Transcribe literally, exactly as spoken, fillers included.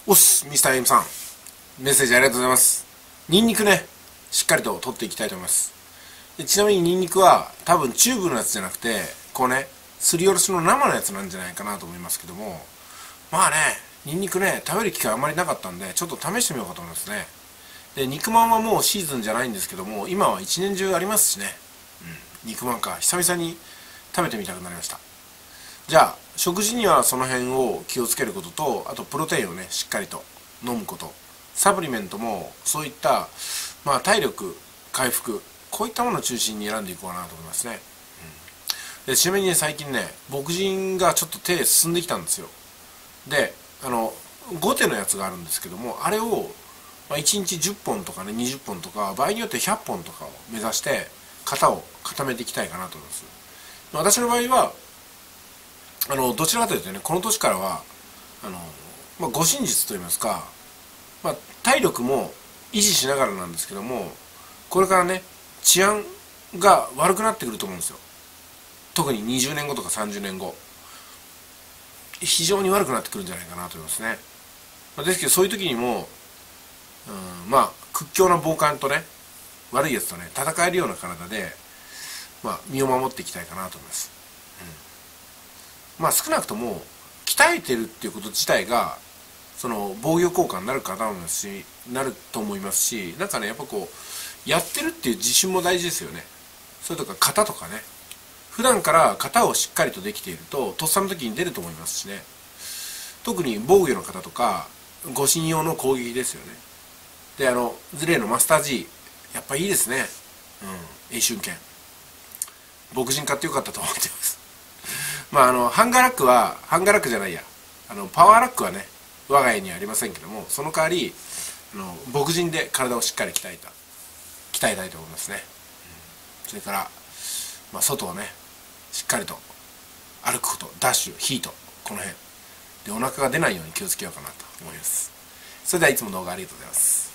おっす、ミスター エム さん。メッセージありがとうございます。ニンニクね、しっかりと取っていきたいと思います。でちなみにニンニクは多分チューブのやつじゃなくて、こうね、すりおろしの生のやつなんじゃないかなと思いますけども、まあね、ニンニクね、食べる機会あんまりなかったんで、ちょっと試してみようかと思いますね。で、肉まんはもうシーズンじゃないんですけども、今は一年中ありますしね。うん、肉まんか、久々に食べてみたくなりました。じゃあ、食事にはその辺を気をつけることと、あとプロテインをね、しっかりと飲むこと。サプリメントも、そういった、まあ体力、回復、こういったものを中心に選んでいこうかなと思いますね。うん、でちなみにね、最近ね、牧人がちょっと手進んできたんですよ。で、あの、ごてのやつがあるんですけども、あれを、まあ、いちにちじゅっぽんとかね、にじゅっぽんとか、場合によってひゃっぽんとかを目指して、型を固めていきたいかなと思います。私の場合は、あのどちらかというとね、この年からはあの、まあ、護身術といいますか、まあ、体力も維持しながらなんですけども、これからね、治安が悪くなってくると思うんですよ。特ににじゅうねんごとかさんじゅうねんご、非常に悪くなってくるんじゃないかなと思いますね。まあ、ですけどそういう時にも、うん、まあ屈強な暴漢とね、悪いやつとね、戦えるような体で、まあ、身を守っていきたいかなと思います。うん、まあ少なくとも鍛えてるっていうこと自体がその防御効果になるかなと思いますし、なると思いますし、なんかね、やっぱこうやってるっていう自信も大事ですよね。それとか型とかね、普段から型をしっかりとできているととっさの時に出ると思いますしね。特に防御の方とか護身用の攻撃ですよね。で、あの例のマスター G、 やっぱいいですね。うん、英春剣、牧人買ってよかったと思っています。まああのハンガーラックはハンガーラックじゃないやあのパワーラックはね、我が家にはありませんけども、その代わりあの牧人で体をしっかり鍛えた鍛えたいと思いますね。うん、それから、まあ、外をねしっかりと歩くこと、ダッシュ、ヒート、この辺でお腹が出ないように気をつけようかなと思います。それではいつも動画ありがとうございます。